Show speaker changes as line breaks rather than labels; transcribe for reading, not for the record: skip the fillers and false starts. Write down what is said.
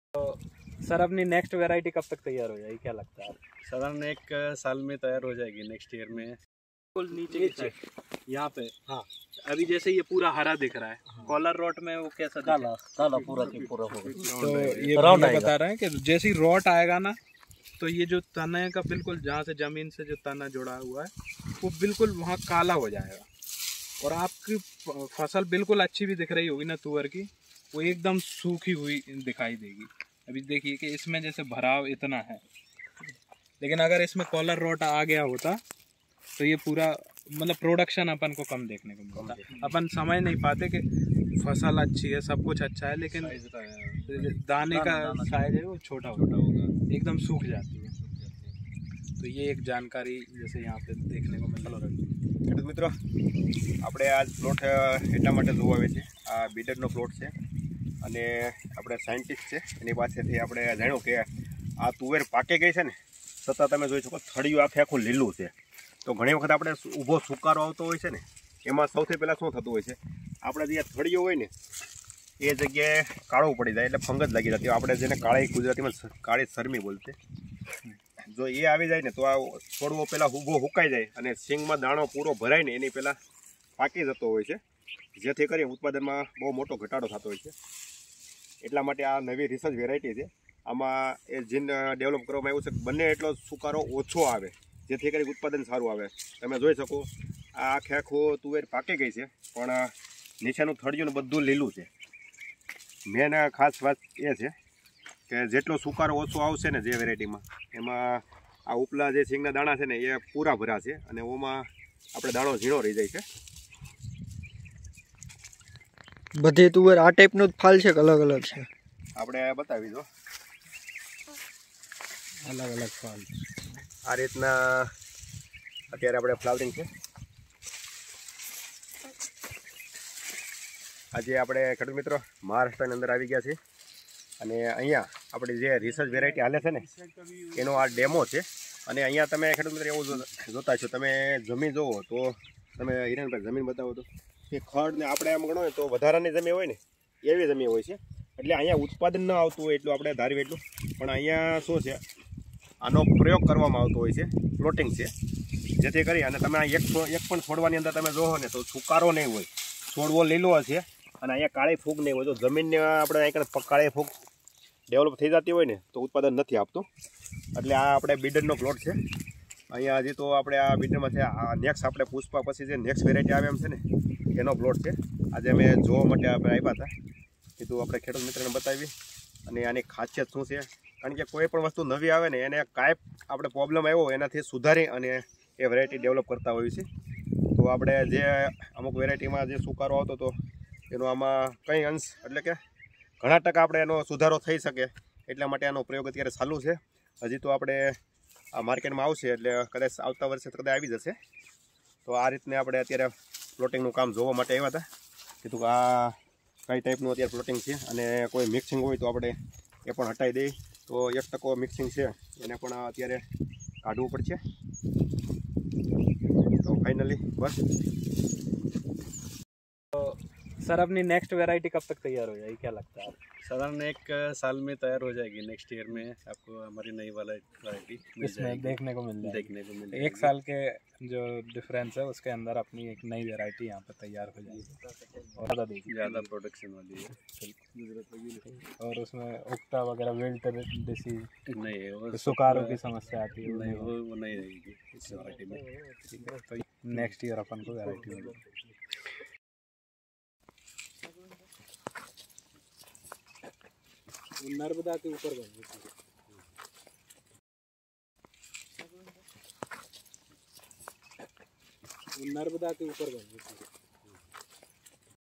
Sir अपनी next variety कब तक तैयार हो जाएगी, क्या लगता है?
साधारण 1 साल में तैयार हो जाएगी, नेक्स्ट ईयर में।
बिल्कुल नीचे यहाँ पे। हाँ, अभी जैसे ये पूरा हरा दिख रहा है, हाँ। कॉलर रॉट में वो कैसा
काला काला पूरा की पूरा होगा।
तो ये बता रहे हैं कि जैसे ही रॉट आएगा ना, तो ये जो तना का बिल्कुल जहाँ से जमीन से जो तना जुड़ा हुआ है वो बिल्कुल वहाँ काला हो जाएगा, और आपकी फसल बिल्कुल अच्छी भी दिख रही होगी ना तुअर की, वो एकदम सूखी हुई दिखाई देगी। अभी देखिए कि इसमें जैसे भराव इतना है, लेकिन अगर इसमें कॉलर रॉट आ गया होता तो ये पूरा मतलब प्रोडक्शन अपन को कम देखने को मिलता। अपन समझ नहीं पाते कि फसल अच्छी है, सब कुछ अच्छा है, लेकिन दाने का साइज है वो छोटा होगा, एकदम सूख जाती है। तो ये एक जानकारी जैसे यहाँ पे देखने को मिल रही है।
ખેડૂત મિત્રો, આપણે આજ પ્લોટ એટલા માટે જોવા આવે છે, આ બીડરનો પ્લોટ છે અને આપણે સાયન્ટિસ્ટ છે એની પાસેથી આપણે જાણ્યું કે આ તુવેર પાકે ગઈ છે ને, છતાં તમે જોઈ શકો થળિયું આખું લીલું છે। તો ઘણી વખત આપણે ઊભો સુકારો આવતો હોય છે ને, એમાં સૌથી પહેલાં શું થતું હોય છે, આપણે જે થળિયું હોય ને એ જગ્યાએ કાળું પડી જાય, એટલે ફંગસ લાગી જતી, આપણે જેને કાળી ગુજરાતીમાં કાળી શરમી બોલશે। જો એ આવી જાય ને તો આ છોડવો પહેલાં ઊભો હુકાઈ જાય અને સિંગમાં દાણો પૂરો ભરાય ને એની પહેલાં પાકી જતો હોય છે, જેથી કરી ઉત્પાદનમાં બહુ મોટો ઘટાડો થતો હોય છે। એટલા માટે આ નવી રિસર્ચ વેરાયટી છે, આમાં એ જીન ડેવલપ કરવામાં આવ્યું છે કે બંને એટલો સુકારો ઓછો આવે, જેથી કરી ઉત્પાદન સારું આવે। તમે જોઈ શકો આ આખું તુવેર પાકી ગઈ છે, પણ નીચેનું થળિયું બધું લીલું છે। મેન ખાસ વાત એ છે કે જેટલો સુકારો ઓછો આવશે ને જે વેરાયટીમાં, એમાં આ ઉપલા જે સિંગના દાણા છે ને એ પૂરા ભરા છે, અને ઓમાં આપણે દાણો ઝીણો રહી જાય છે।
બધી તુવેર આ ટાઈપનો જ ફાલ છે કે અલગ અલગ છે?
આપણે બતાવી દો,
અલગ અલગ ફાલ
આ રીતના અત્યારે આપણે ફ્લાવરિંગ છે। આજે આપણે ખેડૂત મિત્રો મહારાષ્ટ્રની અંદર આવી ગયા છીએ, અને અહીંયા આપણી જે રિસર્ચ વેરાયટી હાલે છે ને એનો આ ડેમો છે। અને અહીંયા તમે ખેડૂત મિત્રો એવું જોતા છો, તમે જમીન જોવો તો તમે હિરેનભાઈ જમીન બતાવો તો કે ખડ ને આપણે આમ ગણો તો વધારાની જમીન હોય ને એવી જમીન હોય છે, એટલે અહીંયા ઉત્પાદન ન આવતું હોય એટલું આપણે ધારીએ એટલું, પણ અહીંયા શું છે આનો પ્રયોગ કરવામાં આવતો હોય છે, પ્લોટિંગ છે, જેથી કરી અને તમે એક પણ છોડવાની અંદર તમે જોવો ને તો સુકારો નહીં હોય, છોડવો લીલો છે, અને અહીંયા કાળી ફૂગ નહીં હોય। તો જમીનને આપણે અહીંયા કાળી ફૂગ ડેવલપ થઈ જતી હોય ને તો ઉત્પાદન નથી આપતું, એટલે આ આપણે બીડરનો પ્લોટ છે। અહીંયા હજી તો આપણે આ બીડરમાં છે, આ નેક્સ્ટ આપણે પુષ્પા પછી જે નેક્સ્ટ વેરાયટી આવે એમ છે ને એનો પ્લોટ છે। આજે અમે જોવા માટે આપણે આવ્યા હતા, કીધું આપણે ખેડૂત મિત્રને બતાવી અને આની ખાસિયત શું છે, કારણ કે કોઈ પણ વસ્તુ નવી આવે ને એને કાંઈ આપણે પ્રોબ્લેમ આવ્યો એનાથી સુધારી અને એ વેરાયટી ડેવલપ કરતા હોઈએ છીએ। તો આપણે જે અમુક વેરાયટીમાં જે સુકારો આવતો હતો એનો આમાં કંઈ અંશ એટલે કે ઘણા ટકા આપણે એનો સુધારો થઈ શકે, એટલા માટે આનો પ્રયોગ અત્યારે ચાલુ છે। હજી તો આપણે આ માર્કેટમાં આવશે એટલે કદાચ આવતા વર્ષે કદાચ આવી જશે। તો આ રીતને આપણે અત્યારે પ્લોટિંગનું કામ જોવા માટે આવ્યા હતા, કીધું કે આ કઈ ટાઈપનું અત્યારે પ્લોટિંગ છે, અને કોઈ મિક્સિંગ હોય તો આપણે એ પણ હટાવી દઈએ। તો 1% મિક્સિંગ છે એને પણ અત્યારે કાઢવું પડશે। તો ફાઇનલી બસ।
सर अपनी नेक्स्ट वैरायटी कब तक तैयार हो जाएगी, क्या लगता है?
साधारण 1 साल में तैयार हो जाएगी, नेक्स्ट ईयर में आपको हमारी नई वाला वैरायटी
इसमें देखने को मिल
जाएगी।
1 साल के जो डिफरेंस है उसके अंदर अपनी एक नई वैरायटी यहाँ पर तैयार हो जाएगी, और
ज़्यादा प्रोडक्शन वाली है,
और उसमें उगता वगैरह विल्ट डिसीज
नहीं है, वो
सुकारों की समस्या आती है,
नहीं वो नहीं रहेगी इस वैरायटी में।
तो नेक्स्ट ईयर अपन को वैरायटी होगी। नर्मदा के ऊपर नर्मदा के ऊपर